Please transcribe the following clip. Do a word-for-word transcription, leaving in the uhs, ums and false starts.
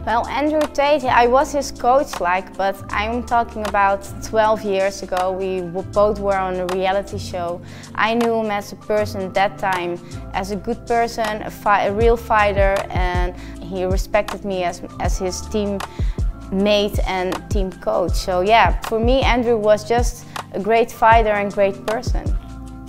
Well, Andrew Tate, I was his coach, like, but I'm talking about twelve years ago. We both were on a reality show. I knew him as a person at that time, as a good person, a, fi a real fighter, and he respected me as, as his team mate and team coach. So yeah, for me, Andrew was just a great fighter and great person.